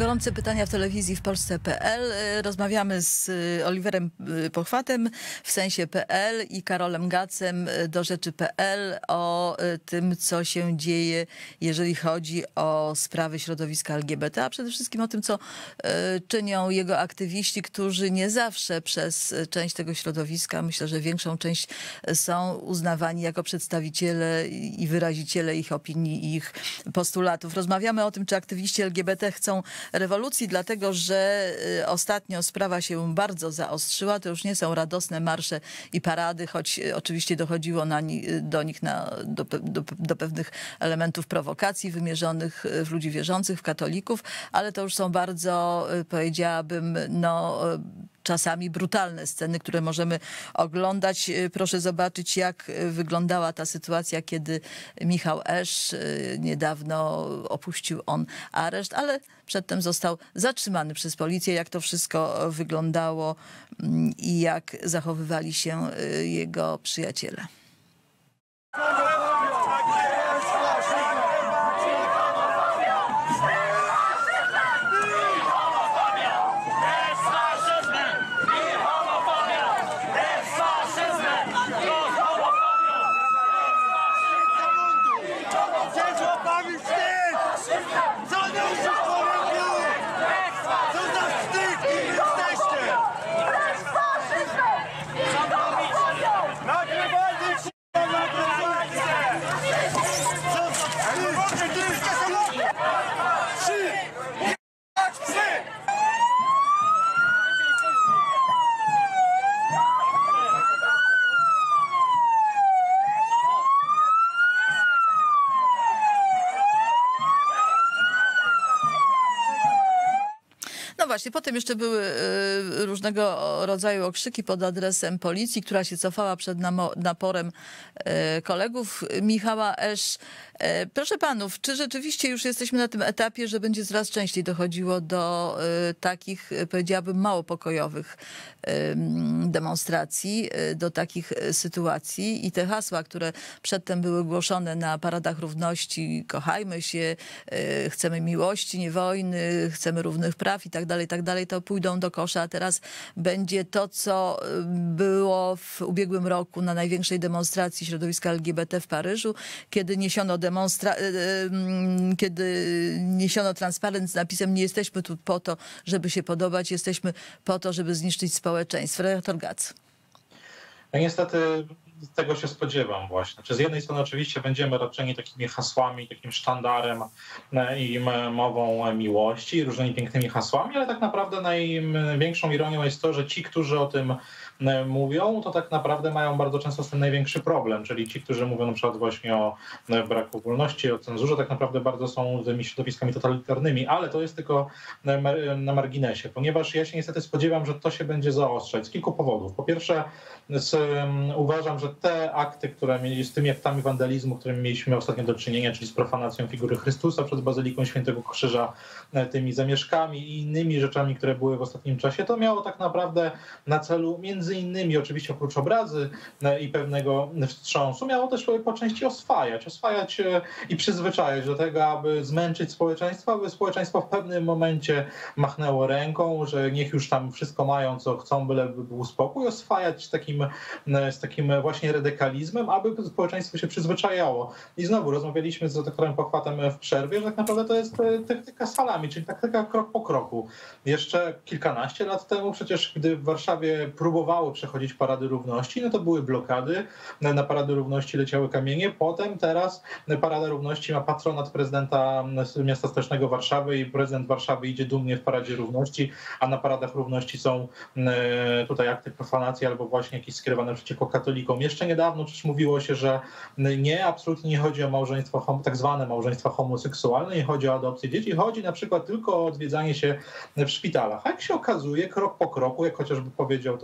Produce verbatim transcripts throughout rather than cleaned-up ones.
Gorące pytania w telewizji w Polsce kropka pe el. Rozmawiamy z Oliverem Pochwatem w sensie kropka pe el i Karolem Gacem do rzeczy kropka pe el o tym, co się dzieje, jeżeli chodzi o sprawy środowiska el gie be te, a przede wszystkim o tym, co czynią jego aktywiści, którzy nie zawsze przez część tego środowiska, myślę, że większą część, są uznawani jako przedstawiciele i wyraziciele ich opinii i ich postulatów. Rozmawiamy o tym, czy aktywiści el gie be te chcą rewolucji, dlatego że ostatnio sprawa się bardzo zaostrzyła. To już nie są radosne marsze i parady, choć oczywiście dochodziło na ni do nich na, do, do, do pewnych elementów prowokacji wymierzonych w ludzi wierzących, w katolików, ale to już są bardzo, powiedziałabym, no czasami brutalne sceny, które możemy oglądać. Proszę zobaczyć, jak wyglądała ta sytuacja, kiedy Michał Esz, niedawno opuścił on areszt, ale przedtem został zatrzymany przez policję. Jak to wszystko wyglądało i jak zachowywali się jego przyjaciele. No właśnie, potem jeszcze były różnego rodzaju okrzyki pod adresem policji, która się cofała przed naporem kolegów Michała Esz. Proszę panów, czy rzeczywiście już jesteśmy na tym etapie, że będzie coraz częściej dochodziło do takich, powiedziałabym, mało pokojowych demonstracji, do takich sytuacji i te hasła, które przedtem były głoszone na paradach równości, kochajmy się, chcemy miłości, nie wojny, chcemy równych praw i tak dalej, i tak dalej, to pójdą do kosza, a teraz będzie to, co było w ubiegłym roku na największej demonstracji środowiska el gie be te w Paryżu, kiedy niesiono demonstra kiedy niesiono transparent z napisem: nie jesteśmy tu po to, żeby się podobać, jesteśmy po to, żeby zniszczyć społeczeństwo. Redaktor Gac. Ja niestety tego się spodziewam właśnie. Czy z jednej strony oczywiście będziemy raczeni takimi hasłami, takim sztandarem i mową miłości, różnymi pięknymi hasłami, ale tak naprawdę największą ironią jest to, że ci, którzy o tym mówią, to tak naprawdę mają bardzo często z tym największy problem, czyli ci, którzy mówią na przykład właśnie o braku wolności, o cenzurze, tak naprawdę bardzo są tymi środowiskami totalitarnymi, ale to jest tylko na marginesie, ponieważ ja się niestety spodziewam, że to się będzie zaostrzać z kilku powodów. Po pierwsze, z, um, uważam, że te akty, które mieli, z tymi aktami wandalizmu, którymi mieliśmy ostatnio do czynienia, czyli z profanacją figury Chrystusa przed Bazyliką Świętego Krzyża, tymi zamieszkami i innymi rzeczami, które były w ostatnim czasie, to miało tak naprawdę na celu między innymi, oczywiście oprócz obrazy i pewnego wstrząsu, miało też po części oswajać, oswajać i przyzwyczajać do tego, aby zmęczyć społeczeństwo, aby społeczeństwo w pewnym momencie machnęło ręką, że niech już tam wszystko mają, co chcą, byleby był spokój, oswajać z takim, z takim właśnie radykalizmem, aby społeczeństwo się przyzwyczajało. I znowu rozmawialiśmy z doktorem Pochwatem w przerwie, że tak naprawdę to jest taktyka salami, czyli taktyka krok po kroku. Jeszcze kilkanaście lat temu przecież, gdy w Warszawie próbowało przechodzić Parady Równości, no to były blokady, na Parady Równości leciały kamienie, potem teraz Parada Równości ma patronat prezydenta miasta stołecznego Warszawy i prezydent Warszawy idzie dumnie w Paradzie Równości, a na Paradach Równości są tutaj akty profanacji albo właśnie jakieś skierowane przeciwko katolikom. Jeszcze niedawno przecież mówiło się, że nie, absolutnie nie chodzi o małżeństwo, tak zwane małżeństwa homoseksualne, nie chodzi o adopcję dzieci, chodzi na przykład tylko o odwiedzanie się w szpitalach. A jak się okazuje, krok po kroku, jak chociażby powiedział to swego czasu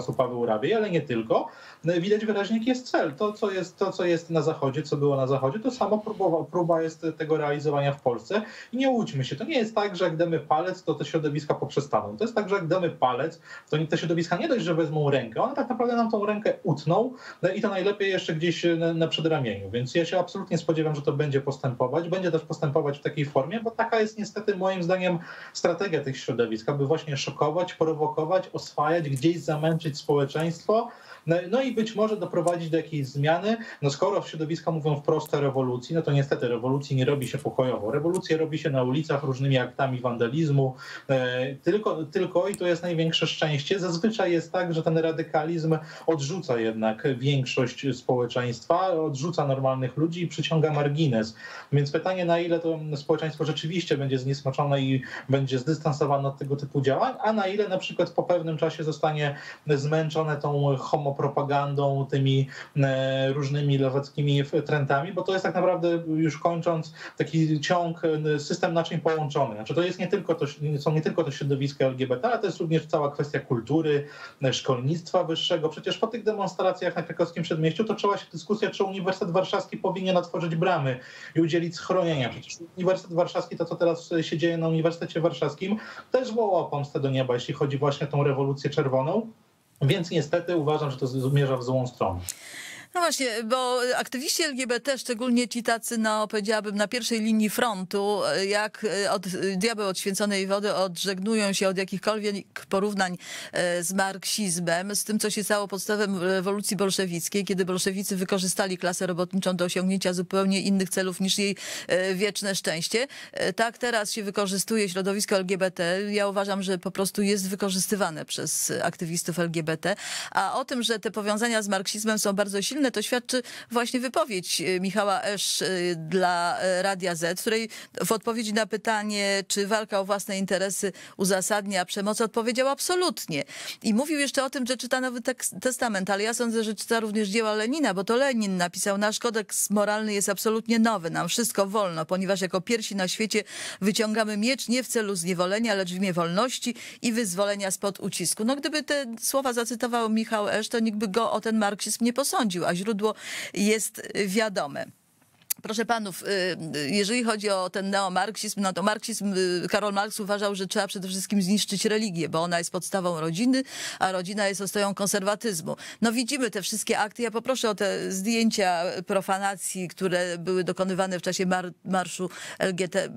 czasu Paweł Rabiej, ale nie tylko. Widać wyraźnie, jaki jest cel. To, co jest, to, co jest na Zachodzie, co było na Zachodzie, to samo próba, próba jest tego realizowania w Polsce. I nie łudźmy się, to nie jest tak, że jak damy palec, to te środowiska poprzestaną. To jest tak, że jak damy palec, to te środowiska nie dość, że wezmą rękę, one tak naprawdę nam tą rękę utną i to najlepiej jeszcze gdzieś na, na przedramieniu. Więc ja się absolutnie spodziewam, że to będzie postępować. Będzie też postępować w takiej formie, bo taka jest niestety moim zdaniem strategia tych środowisk, aby właśnie szokować, prowokować, oswajać, gdzieś zamęczyć społeczeństwo, no, no i być może doprowadzić do jakiejś zmiany. No skoro środowiska mówią wprost o rewolucji, no to niestety rewolucji nie robi się pokojowo. Rewolucję robi się na ulicach różnymi aktami wandalizmu, e, tylko, tylko i to jest największe szczęście. Zazwyczaj jest tak, że ten radykalizm odrzuca jednak większość społeczeństwa, odrzuca normalnych ludzi i przyciąga margines. Więc pytanie, na ile to społeczeństwo rzeczywiście będzie zniesmaczone i będzie zdystansowane od tego typu działań, a na ile na przykład po pewnym czasie zostanie zmęczone tą homopropagandą, tymi różnymi lewackimi trendami, bo to jest tak naprawdę, już kończąc, taki ciąg, system naczyń połączony. Znaczy to jest nie tylko to, są nie tylko to środowiska L G B T, ale to jest również cała kwestia kultury, szkolnictwa wyższego. Przecież po tych demonstracjach na Krakowskim Przedmieściu toczyła się dyskusja, czy Uniwersytet Warszawski powinien otworzyć bramy i udzielić schronienia. Przecież Uniwersytet Warszawski, to co teraz się dzieje na Uniwersytecie Warszawskim, też woła o pomstę do nieba, jeśli chodzi właśnie o tą rewolucję czerwoną. Więc niestety uważam, że to zmierza w złą stronę. No właśnie, bo aktywiści L G B T, szczególnie ci tacy, no powiedziałabym, na pierwszej linii frontu, jak od diabeł od święconej wody odżegnują się od jakichkolwiek porównań z marksizmem, z tym, co się stało podstawą rewolucji bolszewickiej, kiedy bolszewicy wykorzystali klasę robotniczą do osiągnięcia zupełnie innych celów niż jej wieczne szczęście. Tak teraz się wykorzystuje środowisko L G B T. Ja uważam, że po prostu jest wykorzystywane przez aktywistów L G B T. A o tym, że te powiązania z marksizmem są bardzo silne, to świadczy właśnie wypowiedź Michała Esz dla Radia Z, w której w odpowiedzi na pytanie, czy walka o własne interesy uzasadnia przemoc, odpowiedział absolutnie. I mówił jeszcze o tym, że czyta Nowy Testament, ale ja sądzę, że czyta również dzieła Lenina, bo to Lenin napisał: nasz kodeks moralny jest absolutnie nowy, nam wszystko wolno, ponieważ jako pierwsi na świecie wyciągamy miecz nie w celu zniewolenia, lecz w imię wolności i wyzwolenia spod ucisku. No gdyby te słowa zacytował Michał Esz, to nikt by go o ten marksizm nie posądził, a źródło jest wiadome. Proszę panów, jeżeli chodzi o ten neomarksizm, no to marksizm, Karol Marx uważał, że trzeba przede wszystkim zniszczyć religię, bo ona jest podstawą rodziny, a rodzina jest ostoją konserwatyzmu. No widzimy te wszystkie akty. Ja poproszę o te zdjęcia profanacji, które były dokonywane w czasie mar marszu, L G T,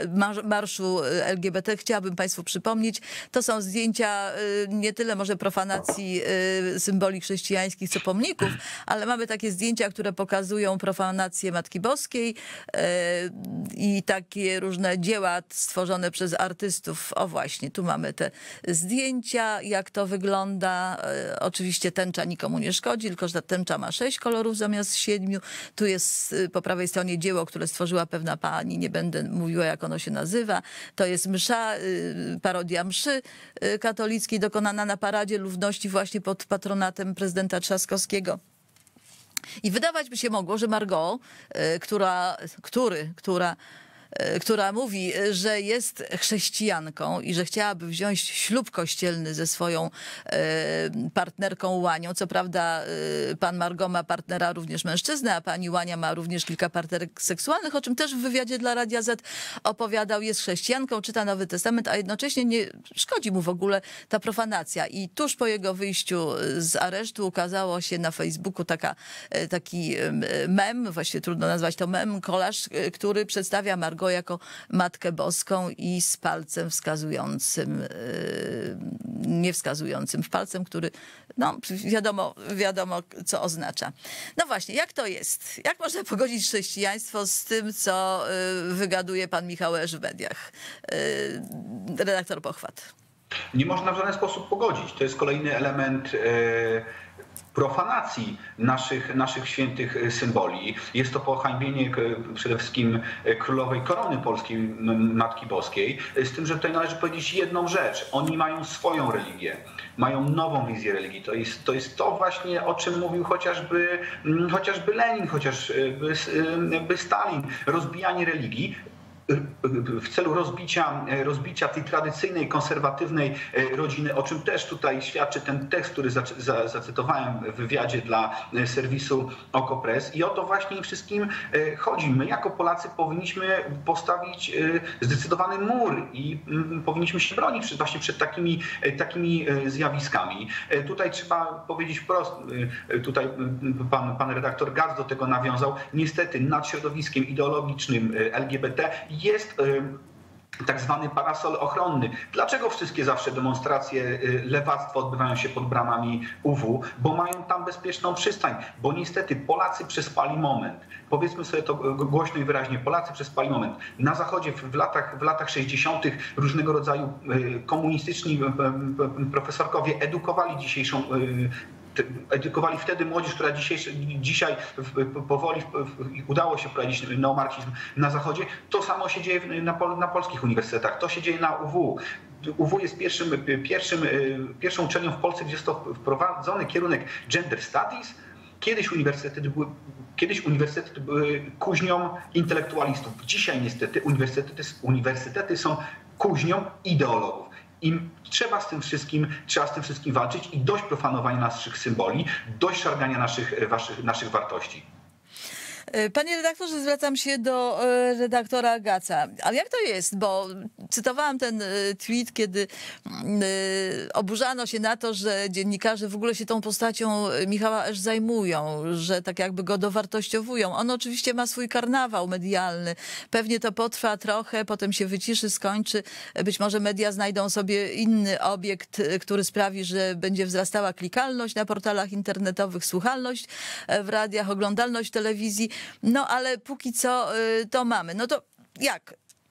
marszu L G B T. Chciałabym państwu przypomnieć. To są zdjęcia nie tyle może profanacji symboli chrześcijańskich, co pomników, ale mamy takie zdjęcia, które pokazują profanację Matki Boskiej i takie różne dzieła stworzone przez artystów. O właśnie, tu mamy te zdjęcia, jak to wygląda. Oczywiście tęcza nikomu nie szkodzi, tylko że ta tęcza ma sześć kolorów zamiast siedmiu. Tu jest po prawej stronie dzieło, które stworzyła pewna pani, nie będę mówiła, jak ono się nazywa. To jest msza, parodia mszy katolickiej dokonana na Paradzie Ludności właśnie pod patronatem prezydenta Trzaskowskiego. I wydawać by się mogło, że Margot, która, który, która, która mówi, że jest chrześcijanką i że chciałaby wziąć ślub kościelny ze swoją partnerką Łanią. Co prawda pan Margot ma partnera również mężczyznę, a pani Łania ma również kilka partnerek seksualnych, o czym też w wywiadzie dla Radia Z opowiadał. Jest chrześcijanką, czyta Nowy Testament, a jednocześnie nie szkodzi mu w ogóle ta profanacja. I tuż po jego wyjściu z aresztu ukazało się na Facebooku taka, taki mem, właściwie trudno nazwać to mem, kolaż, który przedstawia Margot jako Matkę Boską i z palcem wskazującym, nie wskazującym, w palcem, który, no wiadomo, wiadomo co oznacza. No właśnie, jak to jest? Jak można pogodzić chrześcijaństwo z tym, co wygaduje pan Michał Esz w mediach? Redaktor Pochwat. Nie można w żaden sposób pogodzić. To jest kolejny element yy... profanacji naszych, naszych świętych symboli. Jest to pohańbienie przede wszystkim królowej korony polskiej, Matki Boskiej. Z tym, że tutaj należy powiedzieć jedną rzecz. Oni mają swoją religię, mają nową wizję religii. To jest to, jest to właśnie, o czym mówił chociażby, chociażby Lenin, chociażby by Stalin. Rozbijanie religii. w celu rozbicia, rozbicia tej tradycyjnej, konserwatywnej rodziny, o czym też tutaj świadczy ten tekst, który zacytowałem w wywiadzie dla serwisu Okopres. I o to właśnie wszystkim chodzi. My jako Polacy powinniśmy postawić zdecydowany mur i powinniśmy się bronić właśnie przed takimi, takimi zjawiskami. Tutaj trzeba powiedzieć wprost, tutaj pan, pan redaktor Gac do tego nawiązał, niestety nad środowiskiem ideologicznym L G B T jest tak zwany parasol ochronny. Dlaczego wszystkie zawsze demonstracje lewactwa odbywają się pod bramami U W? Bo mają tam bezpieczną przystań. Bo niestety Polacy przespali moment. Powiedzmy sobie to głośno i wyraźnie. Polacy przespali moment. Na Zachodzie w latach, w latach sześćdziesiątych różnego rodzaju komunistyczni profesorkowie edukowali dzisiejszą edukowali wtedy młodzież, która dzisiejszy, dzisiaj powoli udało się wprowadzić neomarksizm na Zachodzie. To samo się dzieje na, pol, na polskich uniwersytetach. To się dzieje na U W. U W jest pierwszym, pierwszym, pierwszą uczelnią w Polsce, gdzie jest to wprowadzony kierunek Gender Studies. Kiedyś uniwersytety były, kiedyś uniwersytety były kuźnią intelektualistów. Dzisiaj niestety uniwersytety, uniwersytety są kuźnią ideologów. I trzeba z tym wszystkim, trzeba z tym wszystkim walczyć i dość profanowania naszych symboli, dość szargania naszych, waszych, naszych wartości. Panie redaktorze, zwracam się do redaktora Gaca. Ale jak to jest? Bo cytowałam ten tweet, kiedy oburzano się na to, że dziennikarze w ogóle się tą postacią Michała Esz zajmują, że tak jakby go dowartościowują. On oczywiście ma swój karnawał medialny. Pewnie to potrwa trochę, potem się wyciszy, skończy. Być może media znajdą sobie inny obiekt, który sprawi, że będzie wzrastała klikalność na portalach internetowych, słuchalność w radiach, oglądalność telewizji. No ale póki co to mamy. No to jak?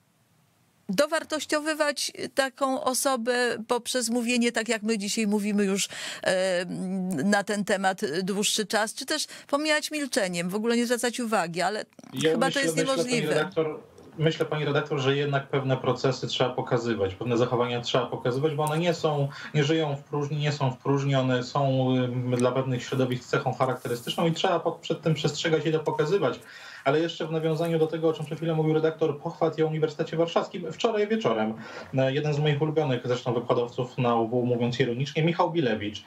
Dowartościowywać taką osobę poprzez mówienie, tak jak my dzisiaj mówimy już na ten temat dłuższy czas, czy też pomijać milczeniem, w ogóle nie zwracać uwagi, ale ja chyba myślę, to jest myślę, niemożliwe. Pani redaktor, myślę, pani redaktor, że jednak pewne procesy trzeba pokazywać, pewne zachowania trzeba pokazywać, bo one nie są, nie żyją w próżni, nie są w próżni, one są dla pewnych środowisk cechą charakterystyczną i trzeba przed tym przestrzegać i to pokazywać. Ale jeszcze w nawiązaniu do tego, o czym przed chwilą mówił redaktor Pochwat i o Uniwersytecie Warszawskim, wczoraj wieczorem jeden z moich ulubionych zresztą wykładowców na U W, mówiąc ironicznie, Michał Bilewicz,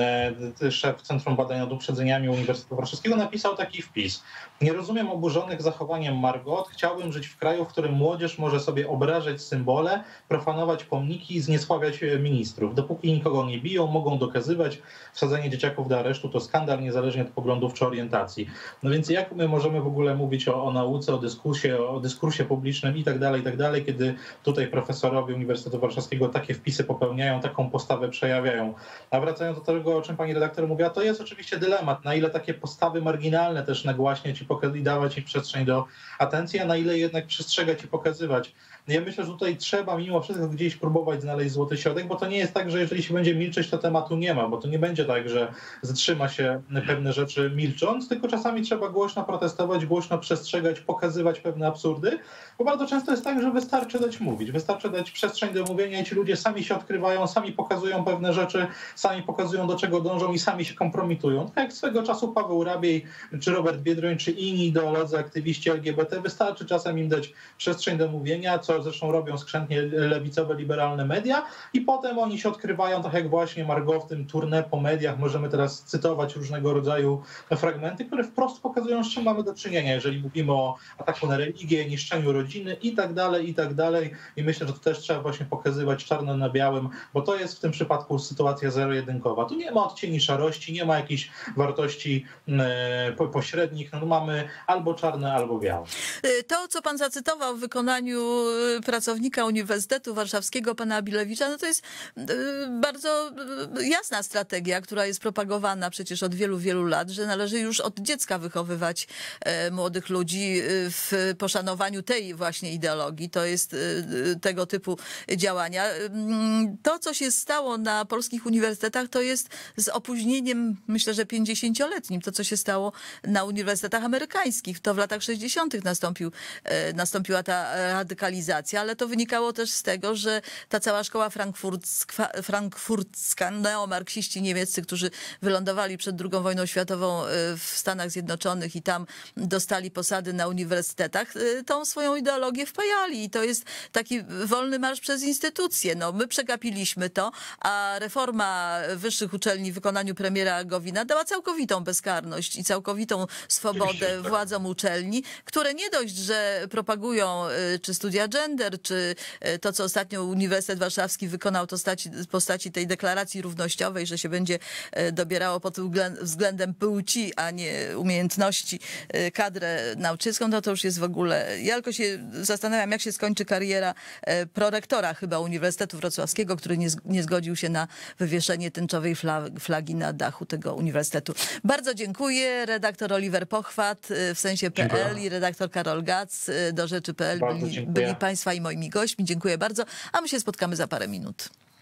szef Centrum Badań nad Uprzedzeniami Uniwersytetu Warszawskiego, napisał taki wpis. Nie rozumiem oburzonych zachowaniem Margot. Chciałbym żyć w kraju, w którym młodzież może sobie obrażać symbole, profanować pomniki i zniesławiać ministrów. Dopóki nikogo nie biją, mogą dokazywać. Wsadzenie dzieciaków do aresztu to skandal, niezależnie od poglądów czy orientacji. No więc jak my możemy w ogóle mówić O, o nauce, o dyskursie, o dyskursie publicznym i tak dalej, i tak dalej, kiedy tutaj profesorowie Uniwersytetu Warszawskiego takie wpisy popełniają, taką postawę przejawiają. A wracając do tego, o czym pani redaktor mówiła, to jest oczywiście dylemat, na ile takie postawy marginalne też nagłaśniać i, i dawać im przestrzeń do atencji, a na ile jednak przestrzegać i pokazywać. Ja myślę, że tutaj trzeba mimo wszystko gdzieś próbować znaleźć złoty środek, bo to nie jest tak, że jeżeli się będzie milczeć, to tematu nie ma, bo to nie będzie tak, że zatrzyma się pewne rzeczy milcząc, tylko czasami trzeba głośno protestować, głośno przestrzegać, pokazywać pewne absurdy, bo bardzo często jest tak, że wystarczy dać mówić, wystarczy dać przestrzeń do mówienia i ci ludzie sami się odkrywają, sami pokazują pewne rzeczy, sami pokazują, do czego dążą i sami się kompromitują. Tak jak swego czasu Paweł Rabiej, czy Robert Biedroń, czy inni ideolodzy, aktywiści L G B T, wystarczy czasem im dać przestrzeń do mówienia, co zresztą robią skrzętnie lewicowe, liberalne media i potem oni się odkrywają, tak jak właśnie Margot w tym tournée po mediach, możemy teraz cytować różnego rodzaju fragmenty, które wprost pokazują, z czym mamy do czynienia, jeżeli mówimy o ataku na religię, niszczeniu rodziny i tak dalej, i tak dalej. I myślę, że to też trzeba właśnie pokazywać czarno na białym, bo to jest w tym przypadku sytuacja zero-jedynkowa. Tu nie ma odcieni szarości, nie ma jakichś wartości e, pośrednich, no mamy albo czarne, albo białe. To, co pan zacytował w wykonaniu pracownika Uniwersytetu Warszawskiego, pana Bilewicza, no to jest bardzo jasna strategia, która jest propagowana przecież od wielu, wielu lat, że należy już od dziecka wychowywać młodych ludzi w poszanowaniu tej właśnie ideologii. To jest tego typu działania. To, co się stało na polskich uniwersytetach, to jest z opóźnieniem, myślę, że pięćdziesięcioletnim. To, co się stało na uniwersytetach amerykańskich. To w latach sześćdziesiątych nastąpił, nastąpiła ta radykalizacja, ale to wynikało też z tego, że ta cała szkoła frankfurcka, frankfurcka neomarksiści niemieccy, którzy wylądowali przed drugą wojną światową w Stanach Zjednoczonych i tam dostali zajmowali posady na uniwersytetach, tą swoją ideologię wpajali. I to jest taki wolny marsz przez instytucje. No, my przegapiliśmy to, a reforma wyższych uczelni w wykonaniu premiera Gowina dała całkowitą bezkarność i całkowitą swobodę władzom uczelni, które nie dość, że propagują czy studia gender, czy to, co ostatnio Uniwersytet Warszawski wykonał to stać, w postaci tej deklaracji równościowej, że się będzie dobierało pod względem płci, a nie umiejętności kadrę nauczycielską, no to już jest w ogóle... Ja tylko się zastanawiam, jak się skończy kariera prorektora chyba Uniwersytetu Wrocławskiego, który nie, nie zgodził się na wywieszenie tęczowej flagi na dachu tego uniwersytetu. Bardzo dziękuję. Redaktor Oliver Pochwat w sensie P L i redaktor Karol Gac do rzeczy kropka p l byli, byli Państwa i moimi gośćmi. Dziękuję bardzo, a my się spotkamy za parę minut.